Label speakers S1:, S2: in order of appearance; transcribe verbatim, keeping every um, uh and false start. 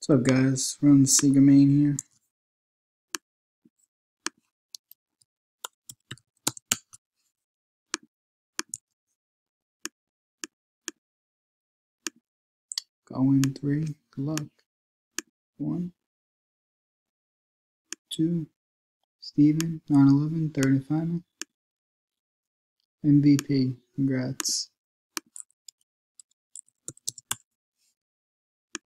S1: What's up, guys? We're on the Sega main here. Going three. Good luck. One, two. Steven, nine eleven, third and final. M V P. Congrats.